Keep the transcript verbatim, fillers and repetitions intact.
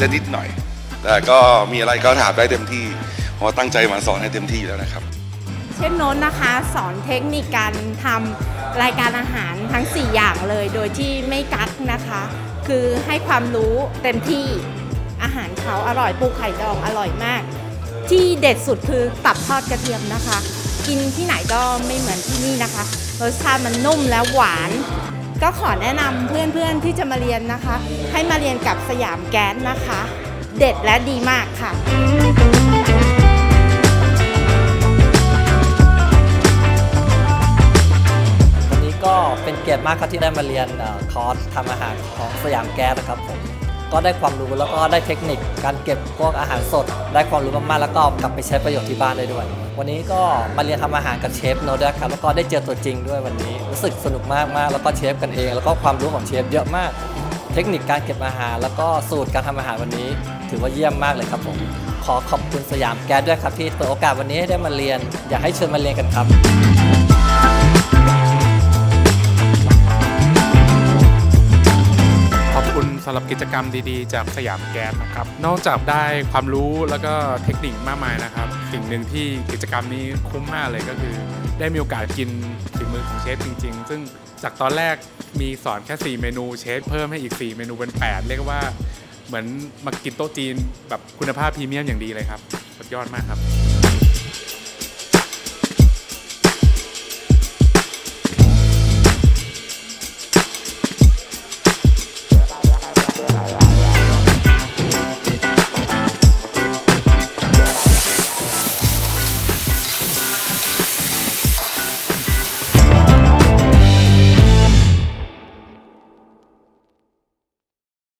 ละนิดหน่อยแต่ก็มีอะไรก็ถามได้เต็มที่เพราะตั้งใจมาสอนให้เต็มที่แล้วนะครับเชฟโน้ตนะคะสอนเทคนิคการทำรายการอาหารทั้งสี่อย่างเลยโดยที่ไม่กักนะคะคือให้ความรู้เต็มที่อาหารเขาอร่อยปูไข่ดองอร่อยมากที่เด็ดสุดคือตับทอดกระเทียมนะคะกินที่ไหนก็ไม่เหมือนที่นี่นะคะรสชาติมันนุ่มและหวานก็ขอแนะนำเพื่อนๆที่จะมาเรียนนะคะให้มาเรียนกับสยามแก๊สนะคะเด็ดและดีมากค่ะก็เป็นเกียรติมากครับที่ได้มาเรียนคอร์สทำอาหารของสยามแก๊สนะครับผมก็ได้ความรู้แล้วก็ได้เทคนิคการเก็บพวกอาหารสดได้ความรู้มากๆแล้วก็กลับไปใช้ประโยชน์ที่บ้านได้ด้วยวันนี้ก็มาเรียนทำอาหารกับเชฟโน้ตด้วยครับแล้วก็ได้เจอตัวจริงด้วยวันนี้รู้สึกสนุกมากมากแล้วก็เชฟกันเองแล้วก็ความรู้ของเชฟเยอะมากเทคนิคการเก็บอาหารแล้วก็สูตรการทำอาหารวันนี้ถือว่าเยี่ยมมากเลยครับผมขอขอบคุณสยามแก๊สด้วยครับที่เปิดโอกาสวันนี้ให้ได้มาเรียนอยากให้เชิญมาเรียนกันครับสำหรับกิจกรรมดีๆจากสยามแก๊สนะครับนอกจากได้ความรู้แล้วก็เทคนิคมากมายนะครับสิ่งหนึ่งที่กิจกรรมนี้คุ้มมากเลยก็คือได้มีโอกาสกินฝีมือของเชฟจริงๆซึ่งจากตอนแรกมีสอนแค่สี่เมนูเชฟเพิ่มให้อีกสี่เมนูเป็นแปดเรียกว่าเหมือนมากินโต๊ะจีนแบบคุณภาพพรีเมียมอย่างดีเลยครับสุดยอดมากครับ